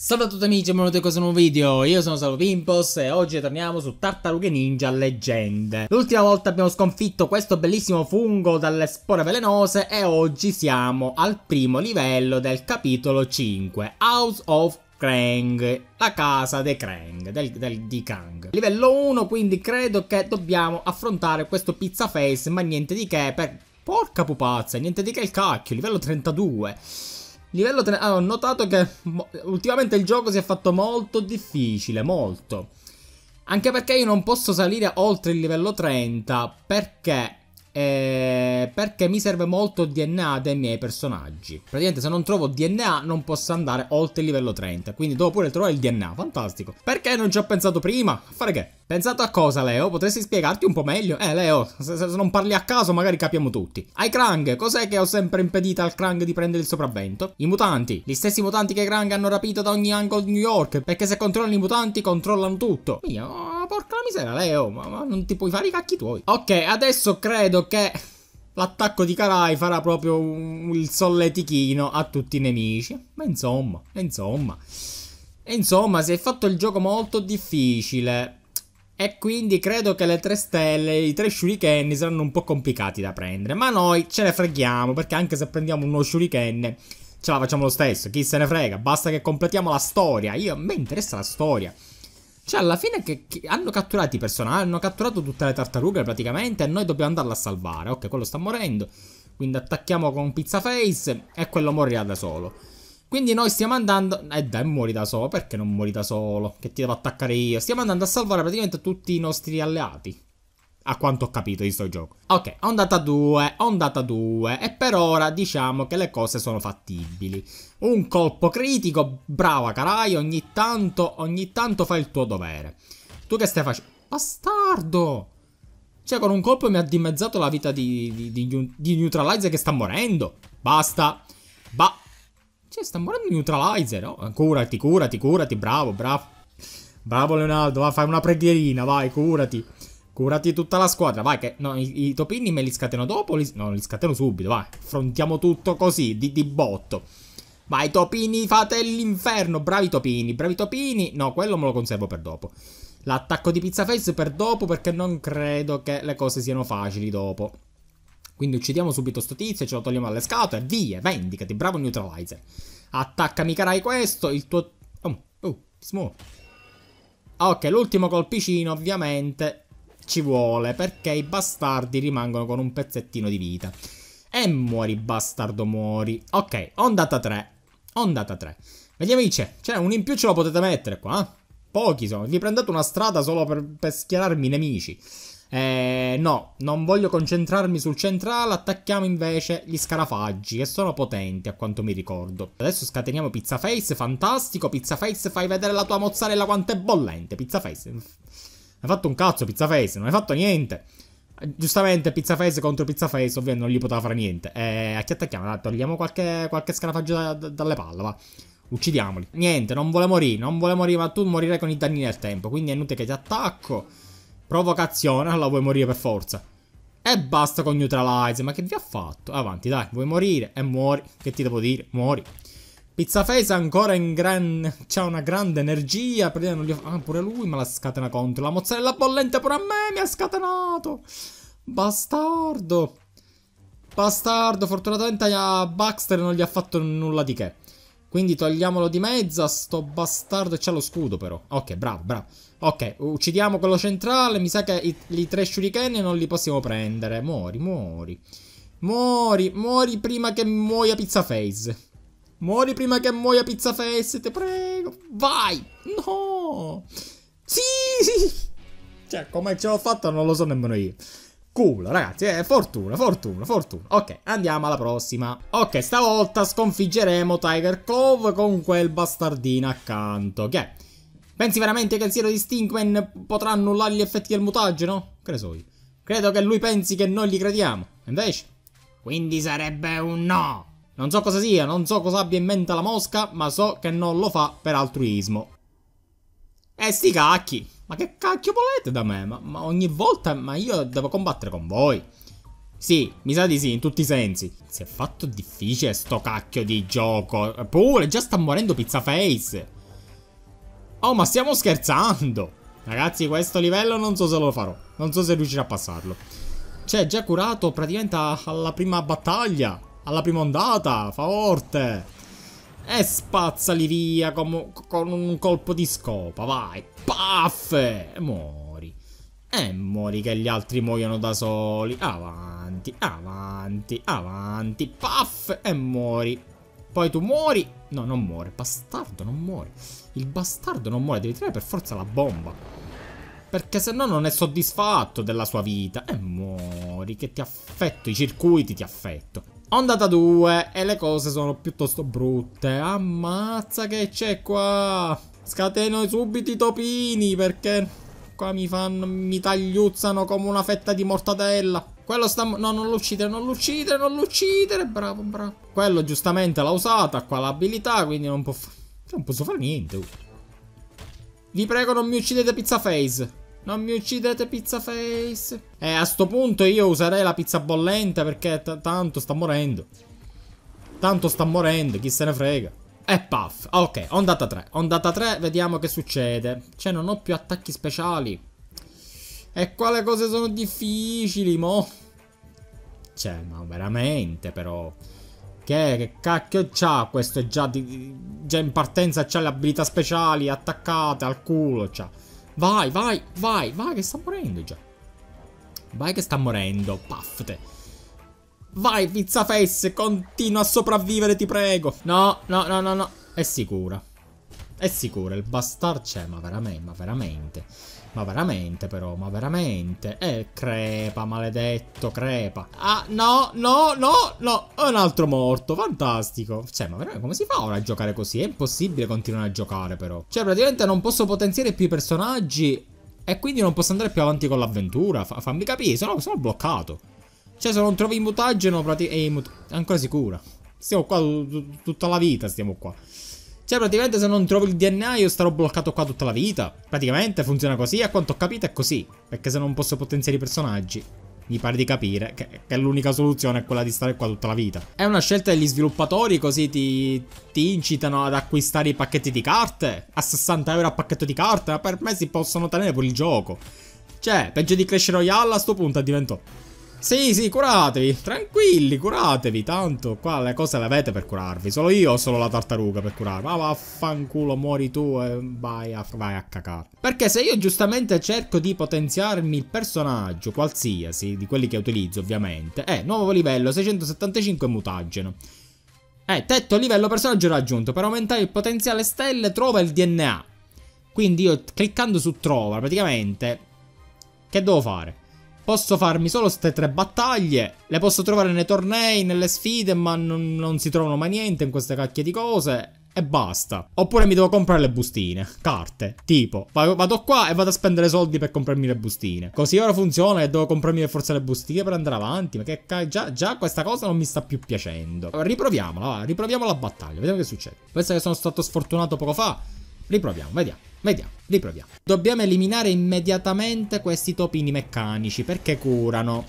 Salve a tutti amici e benvenuti in questo nuovo video, io sono Salvopimpos e oggi torniamo su Tartarughe Ninja Leggende. L'ultima volta abbiamo sconfitto questo bellissimo fungo dalle spore velenose e oggi siamo al primo livello del capitolo 5, House of Krang, la casa dei Krang, di Krang. Livello 1, quindi credo che dobbiamo affrontare questo pizza face, ma niente di che, porca pupazza, niente di che il cacchio, livello 32. Livello 3, ho notato che ultimamente il gioco si è fatto molto difficile, molto. Anche perché io non posso salire oltre il livello 30 perché mi serve molto DNA dei miei personaggi. Praticamente se non trovo DNA non posso andare oltre il livello 30. Quindi devo pure trovare il DNA, fantastico. Perché non ci ho pensato prima? A fare che? Pensato a cosa, Leo? Potresti spiegarti un po' meglio? Leo, se non parli a caso magari capiamo tutti. Ai Krang, cos'è che ho sempre impedito al Krang di prendere il sopravvento? I mutanti, gli stessi mutanti che i Krang hanno rapito da ogni angolo di New York, perché se controllano i mutanti controllano tutto. Porca la miseria, Leo, ma non ti puoi fare i cacchi tuoi. Ok, adesso credo che l'attacco di Karai farà proprio il solletichino a tutti i nemici. Ma insomma, si è fatto il gioco molto difficile. E quindi credo che le 3 stelle, i 3 shuriken saranno un po' complicati da prendere. Ma noi ce ne freghiamo, perché anche se prendiamo uno shuriken ce la facciamo lo stesso. Chi se ne frega, basta che completiamo la storia. A me interessa la storia. Cioè alla fine che hanno catturato i personaggi, hanno catturato tutte le tartarughe praticamente e noi dobbiamo andarla a salvare. Ok, quello sta morendo, quindi attacchiamo con Pizza Face e quello morirà da solo. Quindi noi stiamo andando... dai, muori da solo, perché non muori da solo? Che ti devo attaccare io? Stiamo andando a salvare praticamente tutti i nostri alleati, a quanto ho capito di sto gioco. Ok, ondata 2, e per ora diciamo che le cose sono fattibili. Un colpo critico, brava Karai, ogni tanto fai il tuo dovere. Tu che stai facendo? Bastardo! Cioè con un colpo mi ha dimezzato la vita di Neutralizer che sta morendo. Basta. Cioè sta morendo Neutralizer, no? Curati, bravo. Bravo Leonardo, va, fai una preghierina, vai, curati. Curati tutta la squadra, vai che... No, i topini me li scateno dopo? No, li scateno subito, vai. Affrontiamo tutto così, di botto. Vai topini, fate l'inferno, bravi topini. No, quello me lo conservo per dopo. L'attacco di Pizza Face per dopo, perché non credo che le cose siano facili dopo. Quindi uccidiamo subito sto tizio, ce lo togliamo dalle scatole e via, vendicati, bravo Neutralizer. Attaccami Karai questo, il tuo... smooth. Ok, l'ultimo colpicino ovviamente ci vuole, perché i bastardi rimangono con un pezzettino di vita. E muori, bastardo, muori. Ok, ondata 3. Vediamo chi c'è. C'è un in più, ce lo potete mettere qua, Pochi sono, vi prendete una strada solo per schierarmi i nemici. No, non voglio concentrarmi sul centrale, attacchiamo invece gli scarafaggi, che sono potenti a quanto mi ricordo. Adesso scateniamo Pizza Face, fantastico, Pizza Face, fai vedere la tua mozzarella quanto è bollente, Pizza Face. Non hai fatto un cazzo, Pizza Face, non hai fatto niente. Giustamente Pizza Face contro Pizza Face, ovviamente non gli poteva fare niente. A chi attacchiamo? Togliamo qualche scarafaggio dalle palle, va. Uccidiamoli. Niente, non vuole morire, ma tu morirai con i danni nel tempo, quindi è inutile che ti attacco. Provocazione, allora vuoi morire per forza. E basta con Neutralizer, ma che vi ha fatto? Avanti, dai, vuoi morire e muori. Che ti devo dire? Muori. Pizza Face ancora c'ha una grande energia. Pure lui me la scatena contro. La mozzarella bollente pure a me mi ha scatenato. Bastardo. Fortunatamente a Baxter non gli ha fatto nulla di che. Quindi togliamolo di mezzo a sto bastardo. E c'ha lo scudo però. Ok, bravo. Ok, uccidiamo quello centrale. Mi sa che i 3 shuriken non li possiamo prendere. Muori prima che muoia Pizza Face. Ti prego. Vai. No. Sì. Cioè, come ce l'ho fatta non lo so nemmeno io. Culo, ragazzi, fortuna. Ok, andiamo alla prossima. Ok, stavolta sconfiggeremo Tiger Claw con quel bastardino accanto. Che è? Pensi veramente che il siero di Stinkman potrà annullare gli effetti del mutaggio, no? Che ne so io. Credo che lui pensi che noi gli crediamo. Invece? Quindi sarebbe un no. Non so cosa sia, non so cosa abbia in mente la mosca, ma so che non lo fa per altruismo. Sti cacchi. Ma che cacchio volete da me? Ma ogni volta, ma io devo combattere con voi. Sì, mi sa di sì, in tutti i sensi. Si è fatto difficile sto cacchio di gioco. Pure, già sta morendo Pizza Face. Oh, ma stiamo scherzando! Ragazzi, questo livello non so se lo farò. Non so se riuscirò a passarlo. Cioè, già curato praticamente alla prima battaglia. Alla prima ondata. Forte. E spazzali via con un colpo di scopa. Vai. Paff. E muori. E muori che gli altri muoiono da soli. Avanti, avanti, avanti. Paff. E muori. Poi tu muori. No, non muore. Bastardo, non muore. Il bastardo non muore. Devi tirare per forza la bomba. Perché se no non è soddisfatto della sua vita. E muori. Che ti affetto. I circuiti ti affetto. Ondata 2. E le cose sono piuttosto brutte. Ammazza che c'è qua. Scateno subito i topini. Perché qua mi tagliuzzano come una fetta di mortadella. Quello sta... No, non lo uccidere, non lo uccidere, non lo uccidere. Bravo, bravo. Quello giustamente l'ha usata qua l'abilità. Quindi non può non posso fare niente. Vi prego, non mi uccidete Pizza Face. Non mi uccidete Pizza Face. E a sto punto io userei la pizza bollente perché tanto sta morendo. Tanto sta morendo, chi se ne frega. E puff. Ok, ondata 3. Ondata 3, vediamo che succede. Cioè, non ho più attacchi speciali. E qua le cose sono difficili, mo. Cioè, ma veramente, però. Che cacchio c'ha questo? Già in partenza c'ha le abilità speciali attaccate al culo, c'ha. Vai, vai, vai, vai, che sta morendo già. Vai che sta morendo, paffte. Vai, Pizza Face, continua a sopravvivere, ti prego. No, no, no, no, no. È sicura. È sicura, il bastard c'è, ma veramente, ma veramente. Ma veramente però, ma veramente. Crepa, maledetto, crepa. Ah, no, no, no, no. È un altro morto, fantastico. Cioè, ma veramente come si fa ora a giocare così? È impossibile continuare a giocare però. Cioè, praticamente non posso potenziare più i personaggi e quindi non posso andare più avanti con l'avventura. Fammi capire, sono bloccato. Cioè, se non trovi il mutageno, è ancora sicura. Stiamo qua tutta la vita, stiamo qua. Cioè, praticamente se non trovo il DNA io starò bloccato qua tutta la vita. Praticamente funziona così, a quanto ho capito è così. Perché se non posso potenziare i personaggi, mi pare di capire che l'unica soluzione è quella di stare qua tutta la vita. È una scelta degli sviluppatori, così ti incitano ad acquistare i pacchetti di carte. A 60 euro a pacchetto di carte, ma per me si possono tenere pure il gioco. Cioè, peggio di Clash Royale a sto punto diventò. Sì, sì, curatevi, tranquilli, curatevi, tanto qua le cose le avete per curarvi. Solo io ho solo la tartaruga per curarvi. Ma vaffanculo, muori tu e vai a cacare. Perché se io giustamente cerco di potenziarmi il personaggio, qualsiasi, di quelli che utilizzo ovviamente, nuovo livello, 675 mutageno. Tetto livello personaggio raggiunto. Per aumentare il potenziale stelle trova il DNA. Quindi io cliccando su trova, praticamente, che devo fare? Posso farmi solo queste 3 battaglie. Le posso trovare nei tornei, nelle sfide, ma non si trovano mai niente in queste cacchie di cose. E basta. Oppure mi devo comprare le bustine. Carte. Tipo, vado qua e vado a spendere soldi per comprarmi le bustine. Così ora funziona e devo comprarmi per forza le bustine per andare avanti. Ma che già questa cosa non mi sta più piacendo. Riproviamola, va. Riproviamo la battaglia. Vediamo che succede. Pensa che sono stato sfortunato poco fa. Riproviamo, vediamo. Vediamo, riproviamo. Dobbiamo eliminare immediatamente questi topini meccanici perché curano.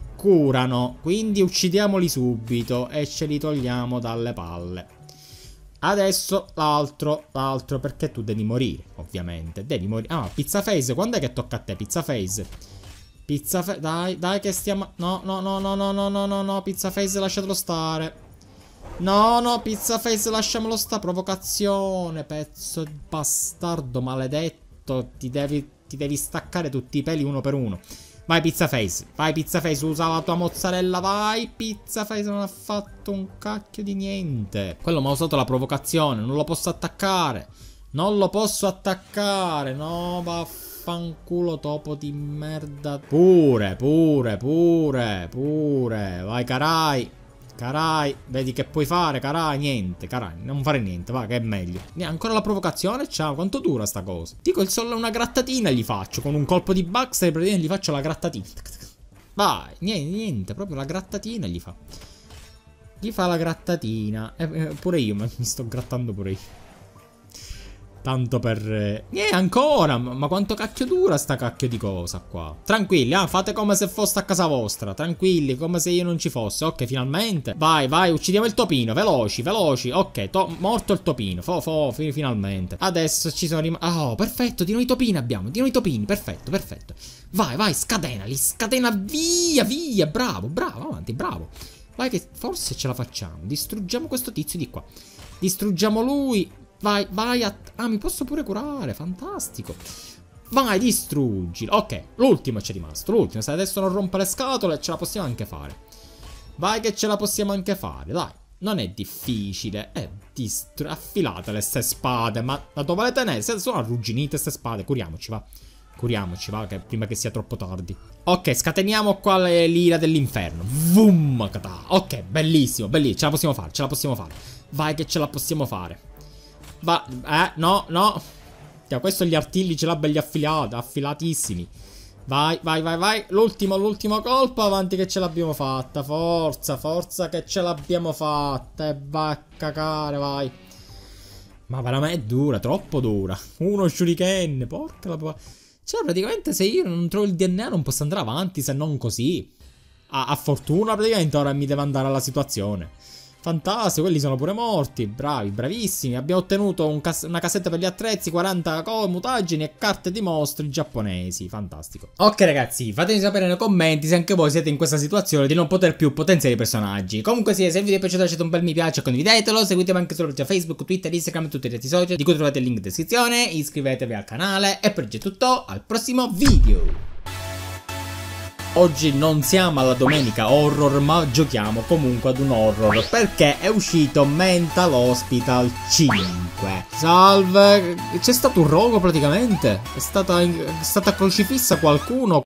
Curano. Quindi uccidiamoli subito e ce li togliamo dalle palle. Adesso l'altro perché tu devi morire, ovviamente. Devi morire. Ah, Pizza Face, quando è che tocca a te, Pizza Face? Pizza Face, dai che stiamo... No, no, no, no, no, no, no, no, no, Pizza Face, lasciatelo stare. No, no, Pizza Face, lasciamolo sta provocazione, pezzo di bastardo maledetto. Ti devi staccare tutti i peli uno per uno. Vai Pizza Face, usa la tua mozzarella, vai Pizza Face, non ha fatto un cacchio di niente. Quello mi ha usato la provocazione, non lo posso attaccare. Non lo posso attaccare, no, vaffanculo topo di merda. Pure, vai Karai. Carai, vedi che puoi fare, carai, niente, carai, non fare niente, va, che è meglio. Ancora la provocazione, ciao, quanto dura sta cosa? Dico, il solo una grattatina gli faccio, con un colpo di Baxter, praticamente gli faccio la grattatina. Vai, niente, proprio la grattatina gli fa. Gli fa la grattatina, pure io, mi sto grattando pure io. Tanto per... ancora! Ma quanto cacchio dura sta cacchio di cosa qua? Tranquilli, fate come se foste a casa vostra. Tranquilli, come se io non ci fosse. Ok, finalmente. Vai, vai, uccidiamo il topino. Veloci, veloci. Ok, morto il topino. Finalmente. Adesso ci sono rimasti... Oh, perfetto, di noi topini abbiamo. Di noi topini, perfetto, perfetto. Vai, vai, scatenali. Scatena via, via. Bravo, bravo, avanti, bravo. Vai che forse ce la facciamo. Distruggiamo questo tizio di qua. Distruggiamo lui. Vai, vai. Mi posso pure curare. Fantastico. Vai, distruggilo. Ok, l'ultimo ci è rimasto. L'ultimo. Se adesso non rompe le scatole, ce la possiamo anche fare. Vai che ce la possiamo anche fare. Dai, non è difficile. Affilate ste spade. Ma da dove le tenete? Sono arrugginite ste spade. Curiamoci, va. Curiamoci, va, che prima che sia troppo tardi. Ok, scateniamo qua l'ira dell'inferno. Vum. Ok, bellissimo, bellissimo. Ce la possiamo fare, ce la possiamo fare. Vai che ce la possiamo fare. Va, no, no. Questo gli artigli ce l'ha belli affilati, affilatissimi. Vai, vai, vai, vai. L'ultimo colpo, avanti che ce l'abbiamo fatta. Forza, forza che ce l'abbiamo fatta. E va a cacare, vai. Ma veramente è dura, troppo dura. Uno shuriken, porca la... Cioè, praticamente se io non trovo il DNA non posso andare avanti se non così. A fortuna praticamente ora mi deve andare alla situazione. Fantastico, quelli sono pure morti. Bravi, bravissimi. Abbiamo ottenuto una cassetta per gli attrezzi, 40 mutaggini e carte di mostri giapponesi. Fantastico. Ok ragazzi, fatemi sapere nei commenti se anche voi siete in questa situazione di non poter più potenziare i personaggi. Comunque sì, se il video è piaciuto lasciate un bel mi piace e condividetelo. Seguitemi anche sulla pagina Facebook, Twitter, Instagram e tutti i reti social di cui trovate il link in descrizione. Iscrivetevi al canale e per oggi è tutto, al prossimo video. Oggi non siamo alla domenica horror, ma giochiamo comunque ad un horror perché è uscito Mental Hospital 5. Salve, c'è stato un rogo praticamente? È stata crocifissa qualcuno?